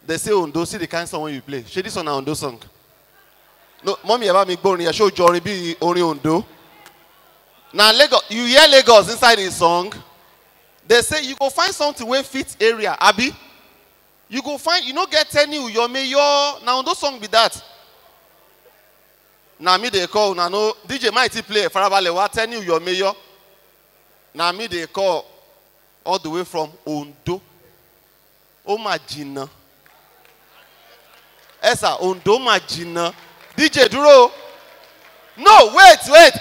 They say Ondo, see the kind of song when you play. Shey this one na Ondo song. No, mommy ever me go show Jory be only Ondo. Now Lagos, you hear Lagos inside the song. They say you go find something where fit area, Abi. You go find, you no get any your mayor. Now Ondo song be that. Now me they call, now no DJ Mighty play Farabale what tell you your mayor. Now me they call all the way from Ondo. Omajina. Esa Ondo Majina. DJ Duro. No, wait.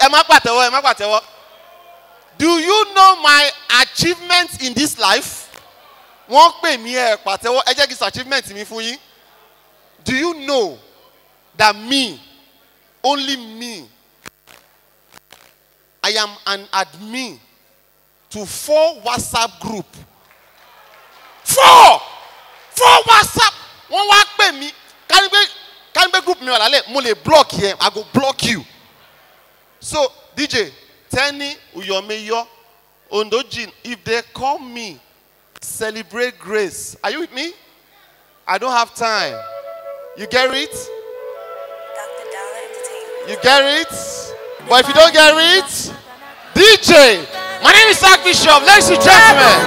Do you know my achievements in this life? One pay me patewo. Ejekis achievement mi fún yín. Do you know that me, only me, I am an admin to 4 WhatsApp group. 4 WhatsApp. One work pay me. Can be group me mole block here. I go block you. So DJ, Tenny Uyomeyo, Ondojin, if they call me, celebrate grace. Are you with me? I don't have time. You get it? You get it? But if you don't get it, DJ, my name is Zach Bishop, ladies and gentlemen.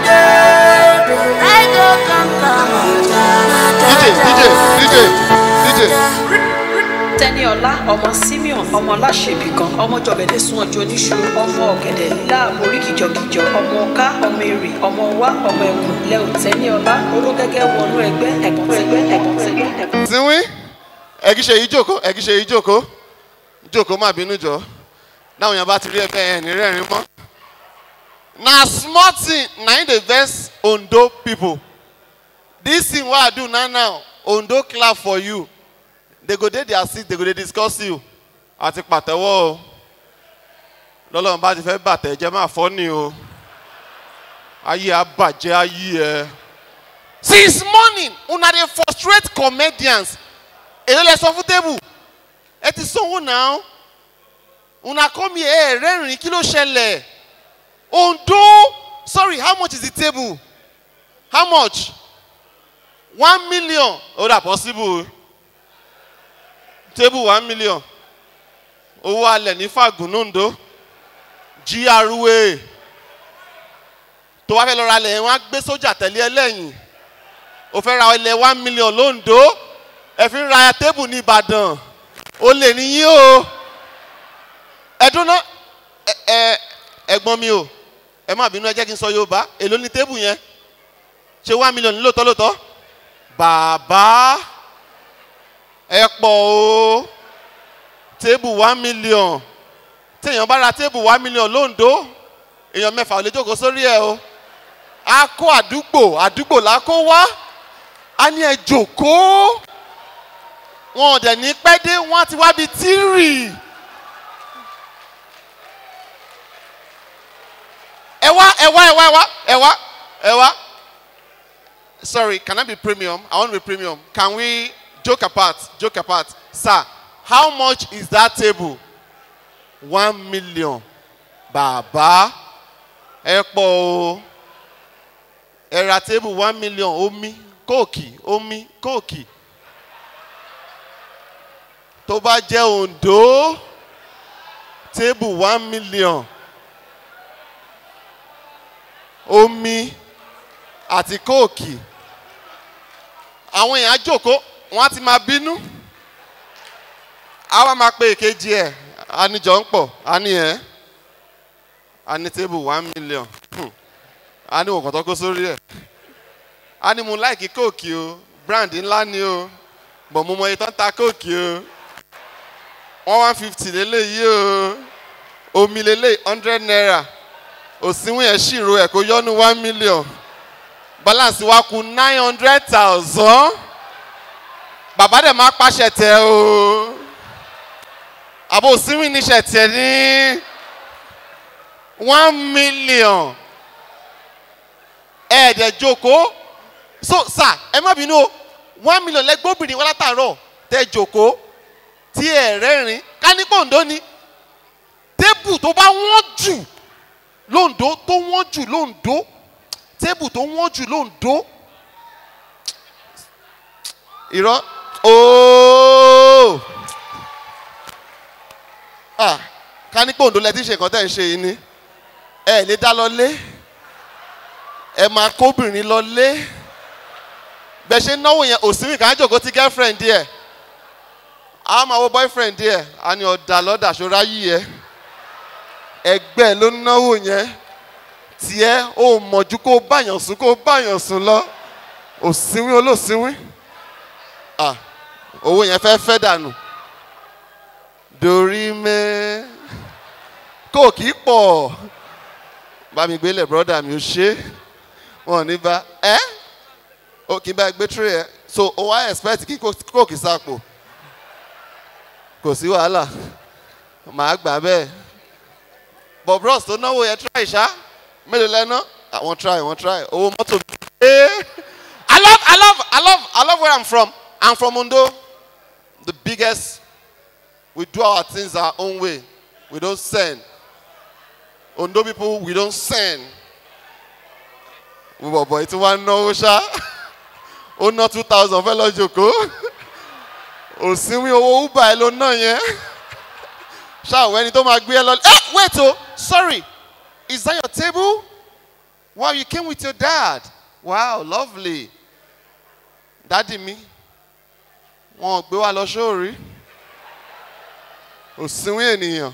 DJ. Teniola, ọmọ Simeon, ọmọ Láṣẹ̀bìkan, ọmọ Jọ̀bẹ̀dẹ̀ sún ọjọ́ oníṣu, ọmọ Ọ̀gẹ̀dẹ̀ lílá, orí kìjọkìjọ, ọmọ Ọká, ọmọ Èrè, ọmọ Wá, ọmọ Ẹkùn, Lẹ́ò Teniola, ológẹ́gẹ́ wọnú ẹgbẹ́. Sinwi, ẹ̀gíṣẹ́ ìjókòó, jókòó má bínú jọ. Now you're about to read anymore. Now small thing, now in the verse Ondo people. This thing what I do now, Ondo clap for you. They go there, their seat, they go there discuss you. I take patewo. Lolo mba ti fẹ́ bàtẹ́ jẹ́ máa fọ́ ni o. Ayé abàjẹ́ ayé. Since morning, una dey frustrate comedians. Èló lẹ sọ fún table. Ẹ ti sanwó now. Una come here, rẹ́rìn kí ló ṣẹlẹ̀? Ondo, sorry, how much is the table? How much? 1 million. Oh, that possible. Table 1 million. Owó alẹ̀ ní Fàgùnúndó. GRA. Tó wá fẹ́ lọ ra lẹ̀ wọ́n á gbé sójà tẹ̀lé ẹlẹ́yìn. Ó fẹ́ ra ilẹ̀ 1 million l'Ondo. Ẹ fi ń ra table ní Ìbàdàn. Ó lè níyìn o. Ẹ̀dúnná ẹ̀gbọ́n mi o. Ẹ má bínú ẹ jẹ́ kí n sọ Yorùbá. Èló ni table yẹn? Ṣé 1 million ní lóòótọ́? Bàbá ẹ pọ̀ o. Table 1 million. Téèyàn bá ra table 1 million l'Ondo, èèyàn mẹ́fà ò lè jókòó sórí ẹ̀ o. A kó àdúgbò la kó wá. A ní ẹ jókòó. Wọn ò dẹ̀ ní pẹ́ dé, wọ́n ti wá bí tírì. Ẹ wá. Sorry, can I be premium? I want to be premium. Can we joke apart? Sir, how much is that table? 1 million. Bàbá, ẹ pọ̀ o. Ẹ ra table 1 million. Omi, kóòkì. Tó bá jẹ́ Ondo, table 1 million. Omi àti kóòkì. Àwọn èèyàn jókòó, wọ́n á ti máa bínú. Àwa máa pe èkejì ẹ̀, àníjọ ń pọ̀, àní ẹ̀. Àní table 1 million. Àní òkàn tó kó sórí ẹ̀. Àní mo like kóòkì o, brand ńlá ni o. Bọ̀ mo mọ iye tó ń ta kóòkì o. 150 lélẹ́yìí o. Omi lélẹ́yìí 100 naira. Òsínwó ẹ̀ ṣìrò ẹ̀ kó yọ́nú 1 million. Balance wa kù 900,000. Bàbá dẹ̀ máa pàṣẹ tẹ o. Àbò òsínwó níṣẹ́ tẹ ní 1 million. Ẹ̀ẹ́dẹ̀ jókòó. So sir, ẹ má bínú o. 1 million lẹ́gbọ́bìnrin wọ́n látàárọ̀ tẹ jókòó. Tí ẹ̀ rẹ́rìn ká ní Ondo ni. Tébù tó bá wọ́n jù l'Ondo tó wọ́n jù l'Ondo. Tébù tó wọ́n jù l'Ondo. irọ́ ooo ká ní pòǹdó lẹ ti ṣe nǹkan tẹ́ ń ṣe yìí ni ẹ lè dá lọ lé ẹ máa kóbìnrin lọ lé bẹ́ẹ̀ ṣe náwó yẹn òsínwìn kan á jòkó ti girlfriend díẹ̀ á máa wo boyfriend díẹ̀ á ní ọ̀dà lọ́dà ṣọ́ra yí ẹ ẹgbẹ́ ló náwó yẹn tiẹ̀ ó mọ̀jú kó báyàn sùn lọ òsínwìn olósínwìn owó yẹn fẹ́ dànù dorí mẹ́ kò kí pọ̀ bá mi gbélé brọ́dà mi ò ṣe wọn ní bá ó kì í bá gbé tray ẹ so ó wá expect kí kò kì í sápò kò sí wàhálà màá gbà bẹ́ẹ̀ but bros tó náwó yẹn try ṣá mélòó lẹ́ná wọ́n try owó mọ́tò mi. I love where I'm from. I'm from Ondo, the biggest. We do our things our own way. We don't send. Ondo people, we don't send. Boy, it's one no sha. Oh, not 2,000 fellow joko. Oh, see me oh Uber alone no yeah. Sha, when you don't agree alone. Wait oh, sorry. Is that your table? Wow, you came with your dad. Wow, lovely. Daddy me. Wọ́n gbé wa lọ sórí. Òsínwìn ènìyàn.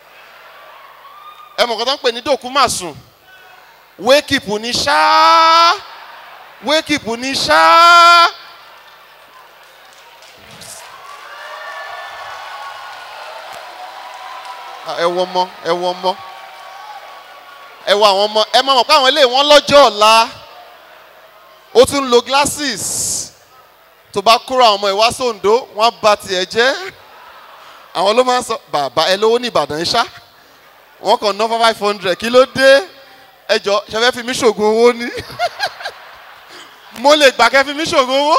Ẹ mọ̀ kọ́ tó ń pè ní dòkú mà sùn. Wake up ní ṣá. Wake up ní ṣá. Ẹ wọ ọmọ. Ẹ wọ àwọn ọmọ. Ẹ máa mọ̀ pé àwọn eléyìí wọ́n lọ́jọ́ ọ̀la. Ó tún lo glasses. Tó bá kúrò àwọn ọmọ ìwá sóńdó wọ́n bá tiẹ̀ jẹ́ àwọn ló máa ń sọ bàbá ẹ lówó ní Ìbàdàn ṣá wọ́n kàn ná 500 kí ló dé ẹjọ́ ṣe fẹ́ fi mí ṣògùn owó ní mo lè gbà kẹ́ fi mí ṣògùn owó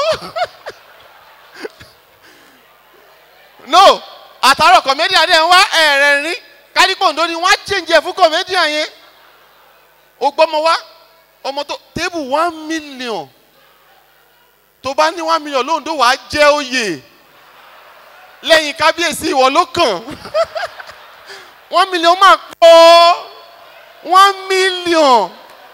no àtàrọ̀ comedian dẹ̀ ń wá ẹ̀rẹ̀ rí kádìpọ̀ǹdó ni wọ́n á change ẹ̀ fún comedian yẹn ó gbọ́mọ wá ọmọ tó table 1 million. Tó bá ní 1 million lóńdó wàá jẹ́ oyè lẹ́yìn kábíyèsí ìwọ ló kàn 1 million máa pọ̀ 1 million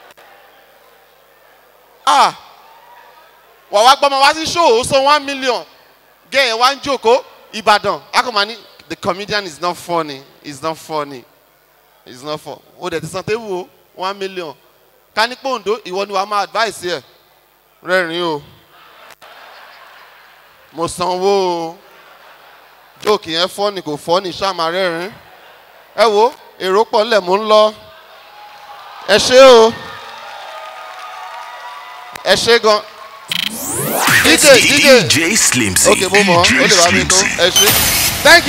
wà wá gbọ́mọ wá sí show ó san 1 million gẹ́yẹ̀ wá ń jókòó Ìbàdàn akọ̀mọ̀ the comedian is not funny it's not funny ó dẹ̀ ti san tébù o 1 million ká ní pòǹdó ìwọ ni wàá máa advice ẹ̀ rẹ́rìn o. Mo sanwó o jókì yẹn fọ́ọ̀nì kò fọ́ọ̀nì ṣáàmà rẹ́rìn ẹ wo èrò pọ̀ ńlẹ̀ mò ń lọ ẹ ṣé o ẹ ṣé gan DJ DJ Slimzy ok mo mọ̀ ó lè wá mi tó ẹ ṣé thank you.